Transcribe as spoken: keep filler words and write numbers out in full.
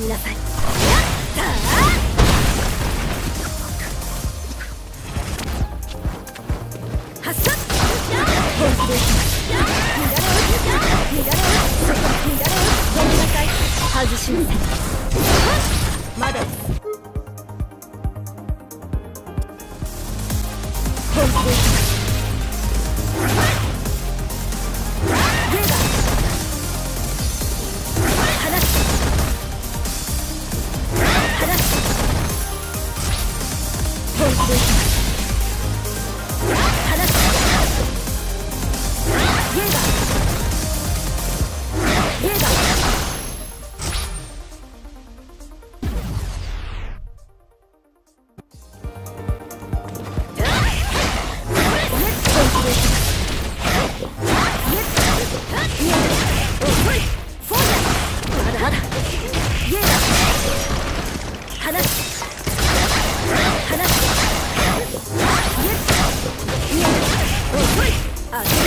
みなさい。やったー発射。本気でいきます。乱れ落ち、乱れ落ち、乱れ落ち、ごめんなさい。外しません。まだです。本気でいきます。ゲーダ離す離す本気でいきます。離すゲーダゲーダあ